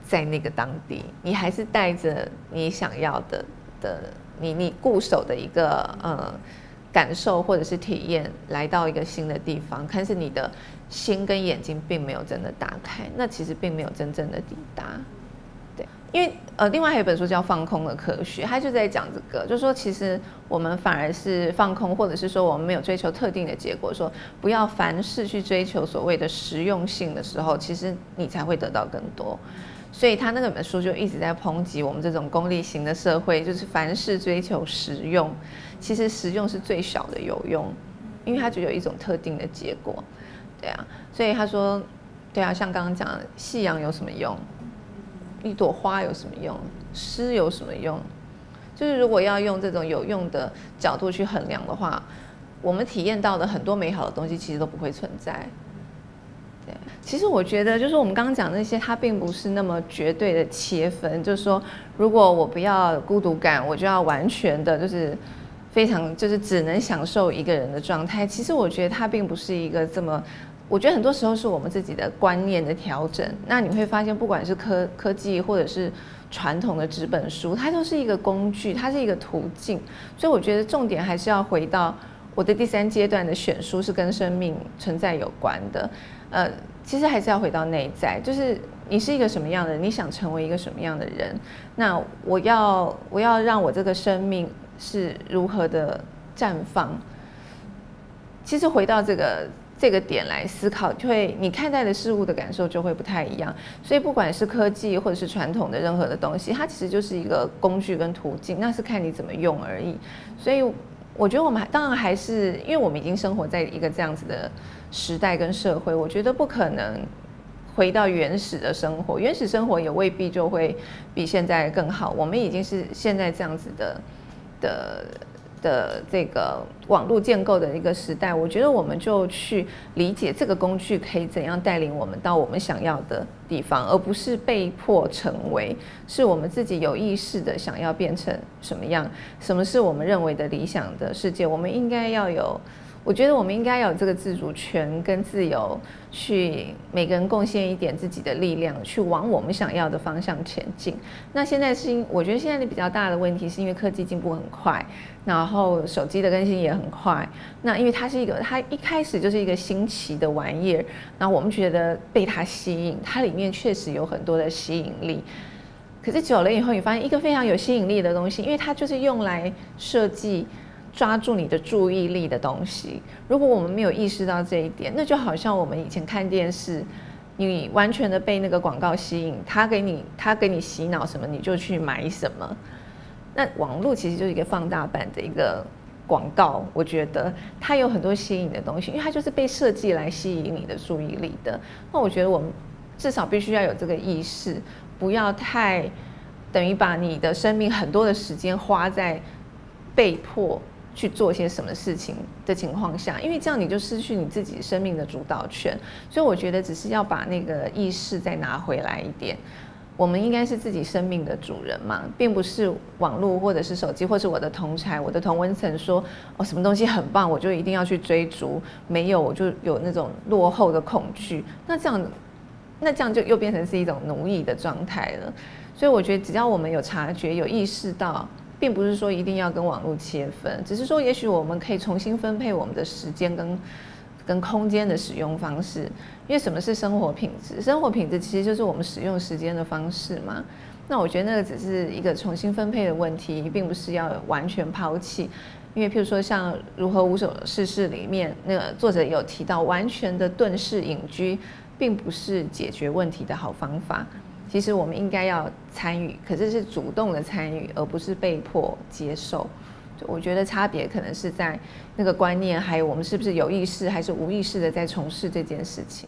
在那个当地，你还是带着你想要的的你你固守的一个呃感受或者是体验，来到一个新的地方，但是你的心跟眼睛并没有真的打开，那其实并没有真正的抵达。对，因为呃，另外还有一本书叫《放空的科学》，它就在讲这个，就是说其实我们反而是放空，或者是说我们没有追求特定的结果，说不要凡事去追求所谓的实用性的时候，其实你才会得到更多。所以他那本书就一直在抨击我们这种功利型的社会，就是凡事追求实用，其实实用是最小的有用，因为它就有一种特定的结果。对啊，所以他说，对啊，像刚刚讲的，夕阳有什么用？一朵花有什么用？诗有什么用？就是如果要用这种有用的角度去衡量的话，我们体验到的很多美好的东西其实都不会存在。对，其实我觉得就是我们刚刚讲的那些，它并不是那么绝对的切分，就是说，如果我不要孤独感，我就要完全的就是非常就是只能享受一个人的状态。其实我觉得它并不是一个这么。我觉得很多时候是我们自己的观念的调整。那你会发现，不管是科科技或者是传统的纸本书，它都是一个工具，它是一个途径。所以我觉得重点还是要回到我的第三阶段的选书是跟生命存在有关的。呃，其实还是要回到内在，就是你是一个什么样的人，你想成为一个什么样的人。那我要我要让我这个生命是如何的绽放。其实回到这个。这个点来思考，就会你看待的事物的感受就会不太一样。所以不管是科技或者是传统的任何的东西，它其实就是一个工具跟途径，那是看你怎么用而已。所以我觉得我们当然还是，因为我们已经生活在一个这样子的时代跟社会，我觉得不可能回到原始的生活。原始生活也未必就会比现在更好。我们已经是现在这样子的的。的这个网络建构的一个时代，我觉得我们就去理解这个工具可以怎样带领我们到我们想要的地方，而不是被迫成为，是我们自己有意识的想要变成什么样，什么是我们认为的理想的世界，我们应该要有。我觉得我们应该要有这个自主权跟自由，去每个人贡献一点自己的力量，去往我们想要的方向前进。那现在是因，我觉得现在的比较大的问题是因为科技进步很快，然后手机的更新也很快。那因为它是一个，它一开始就是一个新奇的玩意儿，然后我们觉得被它吸引，它里面确实有很多的吸引力。可是久了以后，你发现一个非常有吸引力的东西，因为它就是用来设计。抓住你的注意力的东西，如果我们没有意识到这一点，那就好像我们以前看电视，你完全的被那个广告吸引，他给你他给你洗脑什么，你就去买什么。那网络其实就是一个放大版的一个广告，我觉得它有很多吸引的东西，因为它就是被设计来吸引你的注意力的。那我觉得我们至少必须要有这个意识，不要太等于把你的生命很多的时间花在被迫。去做些什么事情的情况下，因为这样你就失去你自己生命的主导权。所以我觉得只是要把那个意识再拿回来一点。我们应该是自己生命的主人嘛，并不是网络或者是手机或是我的同侪、我的同温层说哦什么东西很棒，我就一定要去追逐，没有我就有那种落后的恐惧。那这样，那这样就又变成是一种奴役的状态了。所以我觉得只要我们有察觉、有意识到。并不是说一定要跟网络切分，只是说也许我们可以重新分配我们的时间跟跟空间的使用方式。因为什么是生活品质？生活品质其实就是我们使用时间的方式嘛。那我觉得那个只是一个重新分配的问题，并不是要完全抛弃。因为譬如说像《如何无所事事》里面，那个作者有提到，完全的遁世隐居，并不是解决问题的好方法。其实我们应该要参与，可是是主动的参与，而不是被迫接受。我觉得差别可能是在那个观念，还有我们是不是有意识还是无意识的在从事这件事情。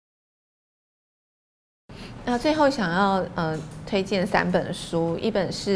那最后想要呃推荐三本书，一本是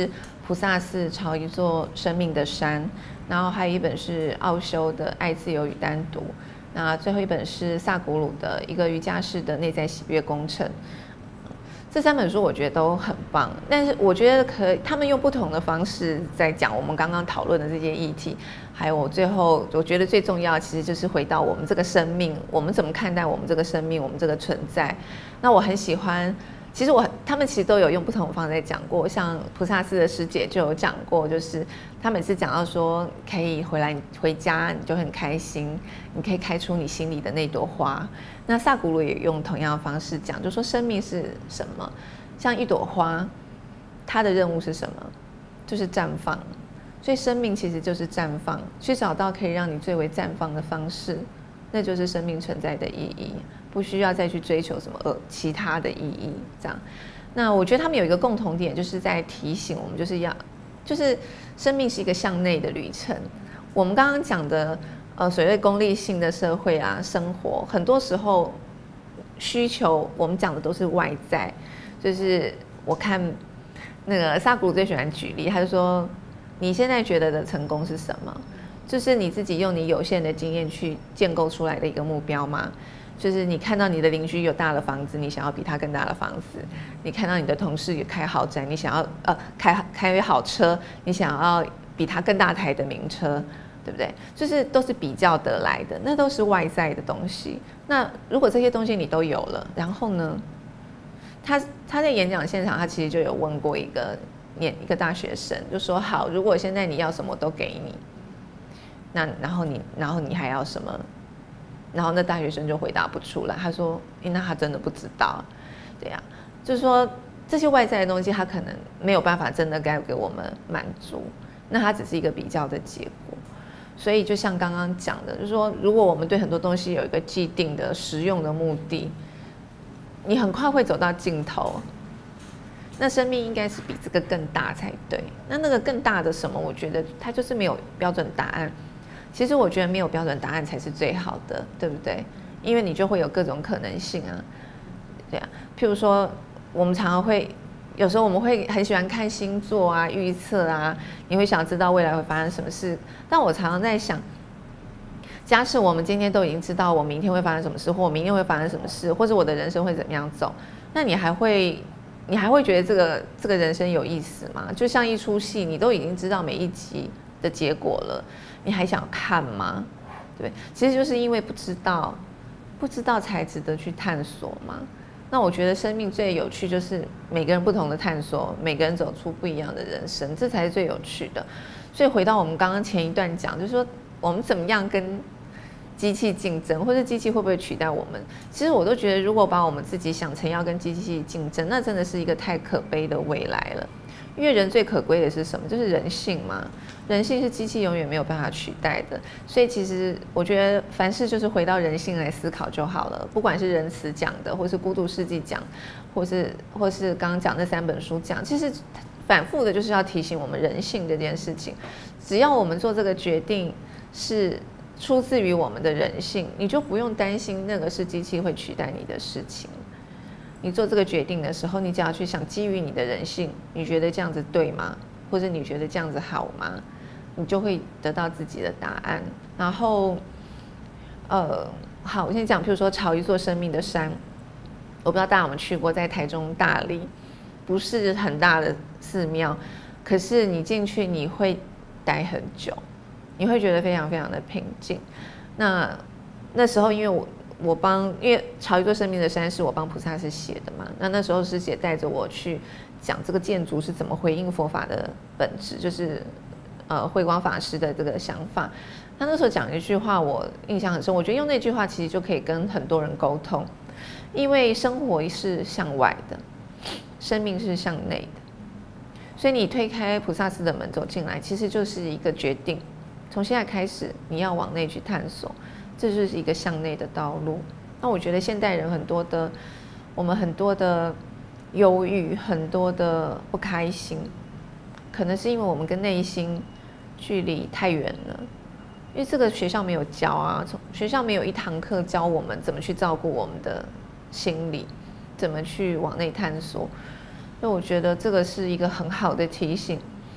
菩萨寺朝一座生命的山，然后还有一本是奥修的《爱自由与单独》，那最后一本是萨古鲁的一个瑜伽士的内在喜悦工程。这三本书我觉得都很棒，但是我觉得可以他们用不同的方式在讲我们刚刚讨论的这些议题，还有我最后我觉得最重要的其实就是回到我们这个生命，我们怎么看待我们这个生命，我们这个存在。那我很喜欢，其实我他们其实都有用不同的方式在讲过，像菩萨寺的师姐就有讲过，就是他每次讲到说可以回来回家你就很开心，你可以开出你心里的那朵花。那萨古鲁也用同样的方式讲，就说生命是什么，像一朵花，它的任务是什么，就是绽放。所以生命其实就是绽放，去找到可以让你最为绽放的方式，那就是生命存在的意义，不需要再去追求什么呃其他的意义。这样，那我觉得他们有一个共同点，就是在提醒我们，就是要，就是生命是一个向内的旅程。我们刚刚讲的。呃，所谓功利性的社会啊，生活很多时候需求，我们讲的都是外在。就是我看那个萨古鲁最喜欢举例，他就说：“你现在觉得的成功是什么？就是你自己用你有限的经验去建构出来的一个目标吗？就是你看到你的邻居有大的房子，你想要比他更大的房子；你看到你的同事也开豪宅，你想要呃开开好车，你想要比他更大台的名车。”对不对？就是都是比较得来的，那都是外在的东西。那如果这些东西你都有了，然后呢？他他在演讲现场，他其实就有问过一个年一个大学生，就说：好，如果现在你要什么都给你，那然后你然后你还要什么？然后那大学生就回答不出来。他说：诶，那他真的不知道。对呀、啊，就是说这些外在的东西，他可能没有办法真的该给我们满足，那它只是一个比较的结果。所以就像刚刚讲的，就是说，如果我们对很多东西有一个既定的实用的目的，你很快会走到尽头。那生命应该是比这个更大才对。那那个更大的什么？我觉得它就是没有标准答案。其实我觉得没有标准答案才是最好的，对不对？因为你就会有各种可能性啊。对啊，譬如说，我们常常会。有时候我们会很喜欢看星座啊、预测啊，你会想知道未来会发生什么事。但我常常在想，假设我们今天都已经知道我明天会发生什么事，或我明天会发生什么事，或者我的人生会怎么样走，那你还会，你还会觉得这个这个人生有意思吗？就像一出戏，你都已经知道每一集的结果了，你还想看吗？对不对？其实就是因为不知道，不知道才值得去探索嘛。那我觉得生命最有趣就是每个人不同的探索，每个人走出不一样的人生，这才是最有趣的。所以回到我们刚刚前一段讲，就是说我们怎么样跟机器竞争，或者机器会不会取代我们？其实我都觉得，如果把我们自己想成要跟机器竞争，那真的是一个太可悲的未来了。因为人最可贵的是什么？就是人性嘛。人性是机器永远没有办法取代的，所以其实我觉得凡事就是回到人性来思考就好了。不管是仁慈讲的，或是孤独世纪讲，或是或是刚刚讲那三本书讲，其实反复的就是要提醒我们人性这件事情。只要我们做这个决定是出自于我们的人性，你就不用担心那个是机器会取代你的事情。你做这个决定的时候，你只要去想，基于你的人性，你觉得这样子对吗？或者你觉得这样子好吗？你就会得到自己的答案。然后，呃，好，我先讲，譬如说，朝一座生命的山，我不知道大家有没有去过，在台中大理，不是很大的寺庙，可是你进去你会待很久，你会觉得非常非常的平静。那那时候因为我我帮，因为朝一座生命的山是我帮菩萨是写的嘛，那那时候师姐带着我去讲这个建筑是怎么回应佛法的本质，就是呃慧光法师的这个想法。他那时候讲一句话我印象很深，我觉得用那句话其实就可以跟很多人沟通，因为生活是向外的，生命是向内的，所以你推开菩萨寺的门走进来，其实就是一个决定，从现在开始你要往内去探索，这就是一个向内的道路。那我觉得现代人很多的，我们很多的忧郁，很多的不开心，可能是因为我们跟内心距离太远了。因为这个学校没有教啊，学校没有一堂课教我们怎么去照顾我们的心理，怎么去往内探索。所以我觉得这个是一个很好的提醒。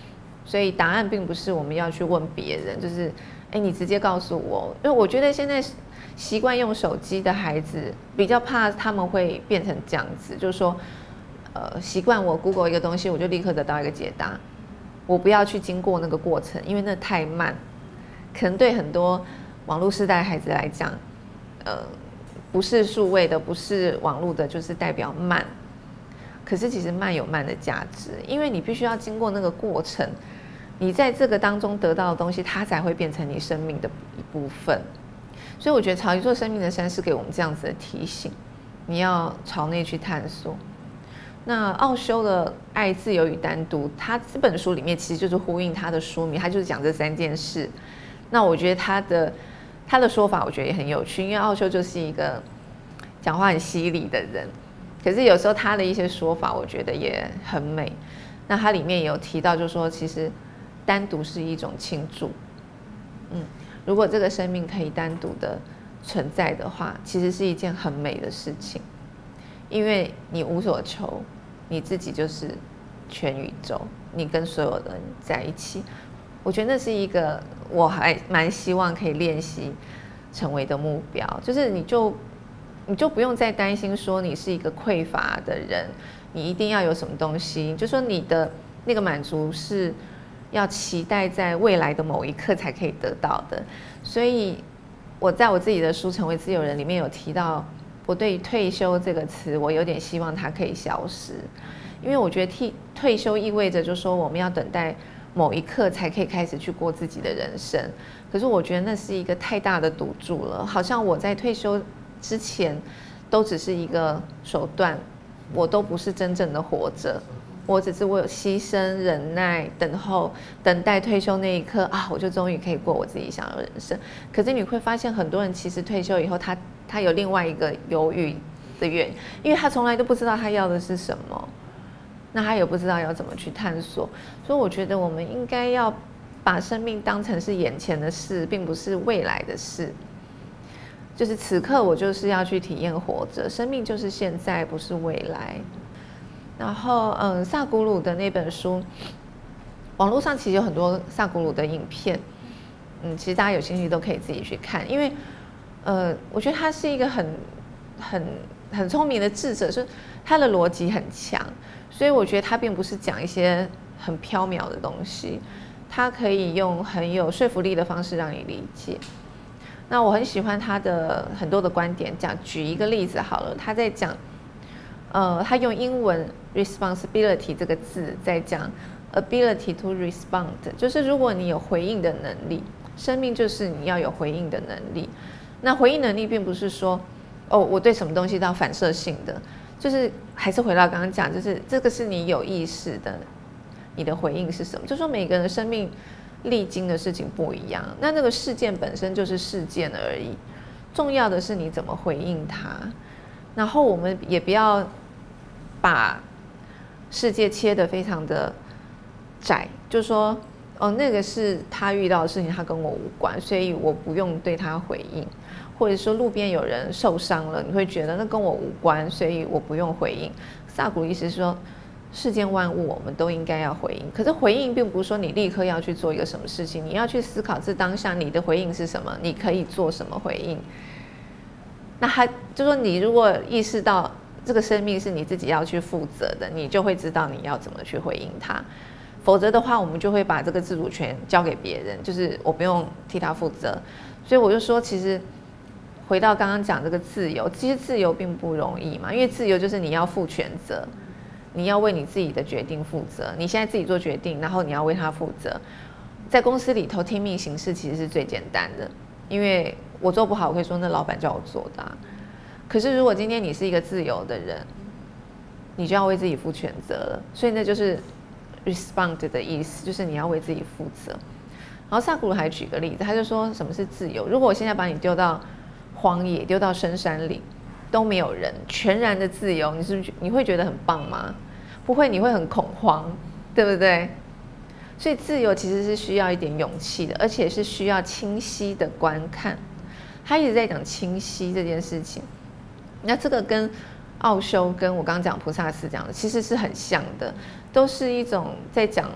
所以答案并不是我们要去问别人，就是哎，你直接告诉我。因为我觉得现在习惯用手机的孩子比较怕他们会变成这样子，就是说，呃，习惯我 Google 一个东西，我就立刻得到一个解答，我不要去经过那个过程，因为那太慢。可能对很多网络世代的孩子来讲，呃，不是数位的，不是网络的，就是代表慢。可是其实慢有慢的价值，因为你必须要经过那个过程，你在这个当中得到的东西，它才会变成你生命的一部分。所以我觉得朝一座生命的山是给我们这样子的提醒，你要朝内去探索。那奥修的《爱、自由与单独》，他这本书里面其实就是呼应他的书名，他就是讲这三件事。那我觉得他的他的说法，我觉得也很有趣，因为奥修就是一个讲话很犀利的人，可是有时候他的一些说法，我觉得也很美。那他里面也有提到，就是说其实单独是一种倾注。嗯，如果这个生命可以单独的存在的话，其实是一件很美的事情，因为你无所求，你自己就是全宇宙，你跟所有人在一起。我觉得那是一个我还蛮希望可以练习成为的目标，就是你就你就不用再担心说你是一个匮乏的人，你一定要有什么东西，就说你的那个满足是要期待在未来的某一刻才可以得到的。所以我在我自己的书《成为自由人》里面有提到，我对退休这个词，我有点希望它可以消失，因为我觉得退退休意味着就是说我们要等待某一刻才可以开始去过自己的人生。可是我觉得那是一个太大的赌注了，好像我在退休之前都只是一个手段，我都不是真正的活着，我只是我有牺牲、忍耐、等候、等待退休那一刻啊，我就终于可以过我自己想要的人生。可是你会发现，很多人其实退休以后，他他有另外一个犹豫的原因，因为他从来都不知道他要的是什么。那他也不知道要怎么去探索，所以我觉得我们应该要把生命当成是眼前的事，并不是未来的事。就是此刻我就是要去体验活着，生命就是现在，不是未来。然后，嗯，萨古鲁的那本书，网络上其实有很多萨古鲁的影片，嗯，其实大家有兴趣都可以自己去看，因为，呃，我觉得他是一个很、很、很聪明的智者，是他的逻辑很强。所以我觉得他并不是讲一些很缥缈的东西，他可以用很有说服力的方式让你理解。那我很喜欢他的很多的观点，讲举一个例子好了，他在讲，呃，他用英文 responsibility 这个字在讲 ability to respond， 就是如果你有回应的能力，生命就是你要有回应的能力。那回应能力并不是说，哦，我对什么东西都要反射性的。就是还是回到刚刚讲，就是这个是你有意识的，你的回应是什么？就说每个人的生命历经的事情不一样，那那个事件本身就是事件而已，重要的是你怎么回应它。然后我们也不要把世界切得非常的窄，就说哦，那个是他遇到的事情，他跟我无关，所以我不用对他回应。或者说路边有人受伤了，你会觉得那跟我无关，所以我不用回应。萨古意思是说，世间万物我们都应该要回应，可是回应并不是说你立刻要去做一个什么事情，你要去思考这当下你的回应是什么，你可以做什么回应。那他就说，你如果意识到这个生命是你自己要去负责的，你就会知道你要怎么去回应它。否则的话，我们就会把这个自主权交给别人，就是我不用替他负责。所以我就说，其实回到刚刚讲这个自由，其实自由并不容易嘛，因为自由就是你要负全责，你要为你自己的决定负责。你现在自己做决定，然后你要为他负责。在公司里头听命行事其实是最简单的，因为我做不好，我会说那老板叫我做的啊。可是如果今天你是一个自由的人，你就要为自己负全责了。所以那就是 respond 的意思，就是你要为自己负责。然后萨古鲁还举个例子，他就说什么是自由？如果我现在把你丢到荒野，丢到深山里，都没有人，全然的自由，你是不是你会觉得很棒吗？不会，你会很恐慌，对不对？所以自由其实是需要一点勇气的，而且是需要清晰的观看。他一直在讲清晰这件事情，那这个跟奥修跟我刚刚讲菩萨寺讲的其实是很像的，都是一种在讲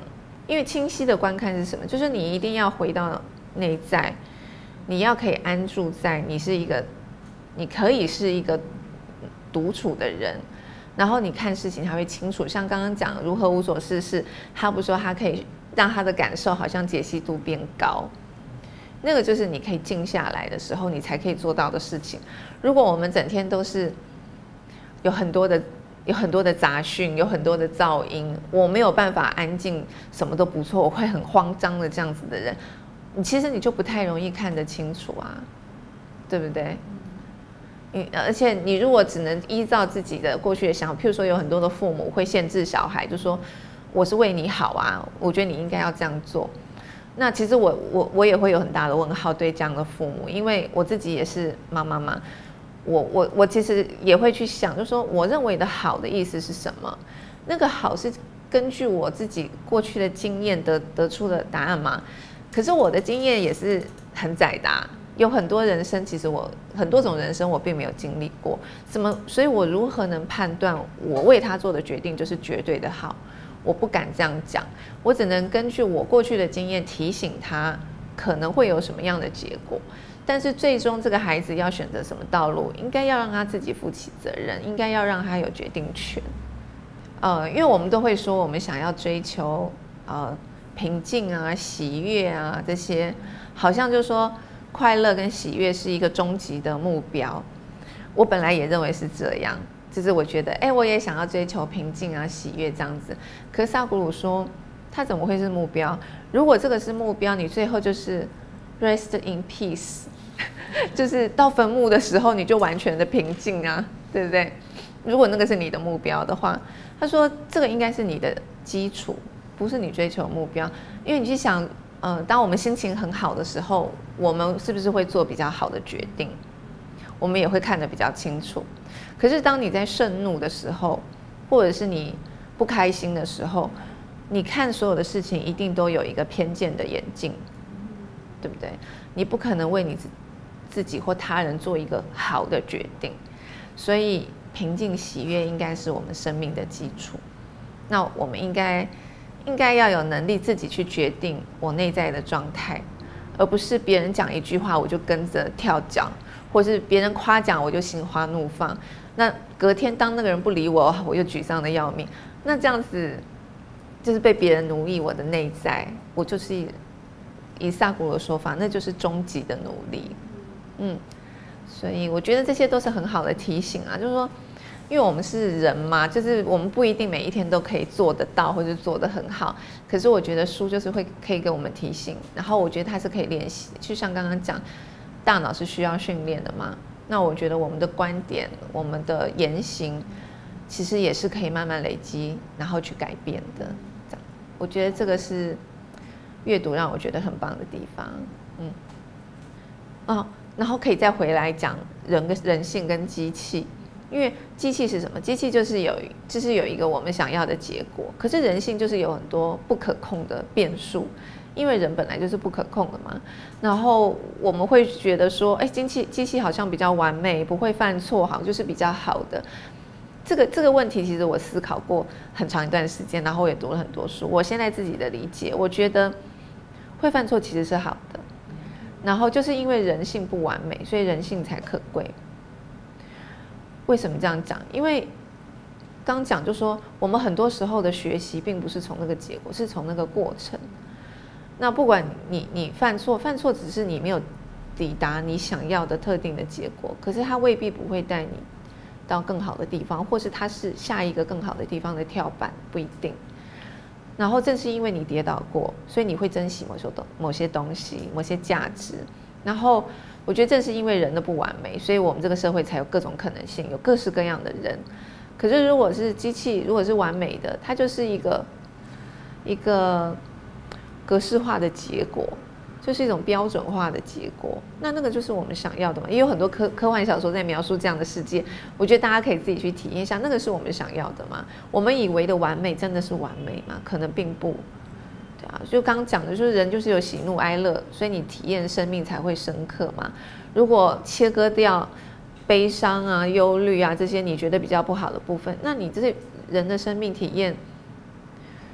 因为清晰的观看是什么？就是你一定要回到内在，你要可以安住在你是一个，你可以是一个独处的人，然后你看事情才会清楚。像刚刚讲如何无所事事，他不说他可以让他的感受好像解析度变高，那个就是你可以静下来的时候，你才可以做到的事情。如果我们整天都是有很多的。有很多的杂讯，有很多的噪音，我没有办法安静，什么都不做，我会很慌张的这样子的人，你其实你就不太容易看得清楚啊，对不对？你而且你如果只能依照自己的过去的想法，譬如说有很多的父母会限制小孩，就说我是为你好啊，我觉得你应该要这样做。那其实我我我也会有很大的问号对这样的父母，因为我自己也是妈妈嘛。我我我其实也会去想，就是说我认为的好的意思是什么？那个好是根据我自己过去的经验得得出的答案吗？可是我的经验也是很窄的、啊，有很多人生，其实我很多种人生我并没有经历过，怎么？所以我如何能判断我为他做的决定就是绝对的好？我不敢这样讲，我只能根据我过去的经验提醒他可能会有什么样的结果。但是最终这个孩子要选择什么道路，应该要让他自己负起责任，应该要让他有决定权。呃，因为我们都会说，我们想要追求呃平静啊、喜悦啊这些，好像就说快乐跟喜悦是一个终极的目标。我本来也认为是这样，就是我觉得，哎，我也想要追求平静啊、喜悦这样子。可是萨古鲁说，他怎么会是目标？如果这个是目标，你最后就是 rest in peace。就是到坟墓的时候，你就完全的平静啊，对不对？如果那个是你的目标的话，他说这个应该是你的基础，不是你追求的目标。因为你去想，呃，当我们心情很好的时候，我们是不是会做比较好的决定？我们也会看得比较清楚。可是当你在盛怒的时候，或者是你不开心的时候，你看所有的事情一定都有一个偏见的眼镜，对不对？你不可能为你自自己或他人做一个好的决定，所以平静喜悦应该是我们生命的基础。那我们应该应该要有能力自己去决定我内在的状态，而不是别人讲一句话我就跟着跳脚，或是别人夸奖我就心花怒放。那隔天当那个人不理我，我又沮丧的要命。那这样子就是被别人奴役我的内在，我就是以萨古鲁的说法，那就是终极的努力。嗯，所以我觉得这些都是很好的提醒啊，就是说，因为我们是人嘛，就是我们不一定每一天都可以做得到，或者做得很好。可是我觉得书就是会可以给我们提醒，然后我觉得它是可以练习，就像刚刚讲，大脑是需要训练的嘛。那我觉得我们的观点、我们的言行，其实也是可以慢慢累积，然后去改变的。这样，我觉得这个是阅读让我觉得很棒的地方。嗯，哦。然后可以再回来讲人跟人性跟机器，因为机器是什么？机器就是有，就是有一个我们想要的结果。可是人性就是有很多不可控的变数，因为人本来就是不可控的嘛。然后我们会觉得说，哎，机器机器好像比较完美，不会犯错，好像就是比较好的。这个这个问题其实我思考过很长一段时间，然后也读了很多书。我现在自己的理解，我觉得会犯错其实是好的。然后就是因为人性不完美，所以人性才可贵。为什么这样讲？因为刚讲就说，我们很多时候的学习并不是从那个结果，是从那个过程。那不管你你犯错，犯错只是你没有抵达你想要的特定的结果，可是它未必不会带你到更好的地方，或是它是下一个更好的地方的跳板，不一定。然后正是因为你跌倒过，所以你会珍惜某些东某些东西、某些价值。然后我觉得正是因为人的不完美，所以我们这个社会才有各种可能性，有各式各样的人。可是如果是机器，如果是完美的，它就是一个一个格式化的结果，就是一种标准化的结果。那那个就是我们想要的嘛？也有很多科科幻小说在描述这样的世界，我觉得大家可以自己去体验一下，那个是我们想要的吗？我们以为的完美真的是完美吗？可能并不。对啊，就刚刚讲的就是人就是有喜怒哀乐，所以你体验生命才会深刻嘛。如果切割掉悲伤啊、忧虑啊这些你觉得比较不好的部分，那你这些人的生命体验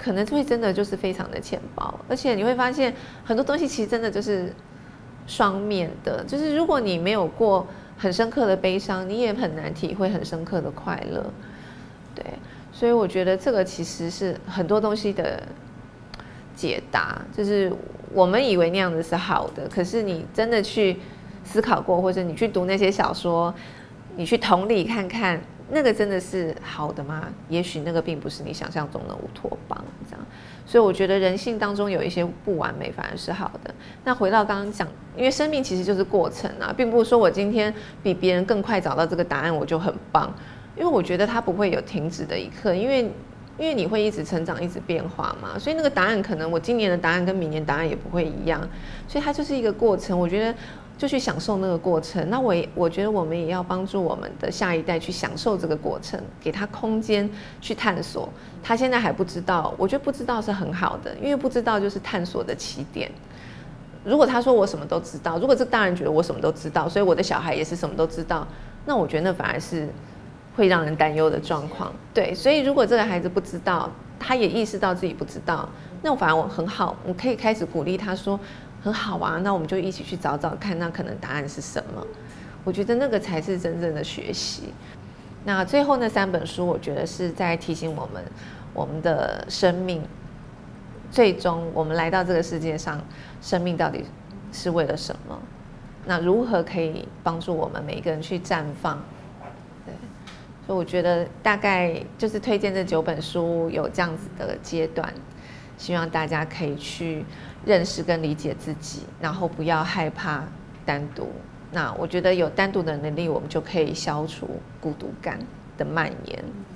可能会真的就是非常的浅薄，而且你会发现很多东西其实真的就是双面的，就是如果你没有过很深刻的悲伤，你也很难体会很深刻的快乐。对，所以我觉得这个其实是很多东西的解答，就是我们以为那样子是好的，可是你真的去思考过，或者你去读那些小说，你去同理看看，那个真的是好的吗？也许那个并不是你想象中的乌托邦，这样。所以我觉得人性当中有一些不完美反而是好的。那回到刚刚讲，因为生命其实就是过程啊，并不是说我今天比别人更快找到这个答案我就很棒，因为我觉得它不会有停止的一刻，因为因为你会一直成长一直变化嘛，所以那个答案可能我今年的答案跟明年答案也不会一样，所以它就是一个过程。我觉得就去享受那个过程。那我也我觉得我们也要帮助我们的下一代去享受这个过程，给他空间去探索。他现在还不知道，我觉得不知道是很好的，因为不知道就是探索的起点。如果他说我什么都知道，如果这大人觉得我什么都知道，所以我的小孩也是什么都知道，那我觉得那反而是会让人担忧的状况。对，所以如果这个孩子不知道，他也意识到自己不知道，那我反而我很好，我可以开始鼓励他说很好啊，那我们就一起去找找看，那可能答案是什么。我觉得那个才是真正的学习。那最后那三本书，我觉得是在提醒我们，我们的生命，最终我们来到这个世界上，生命到底是为了什么？那如何可以帮助我们每一个人去绽放？对，所以我觉得大概就是推荐这九本书有这样子的阶段，希望大家可以去认识跟理解自己，然后不要害怕单独。那我觉得有单独的能力，我们就可以消除孤独感的蔓延。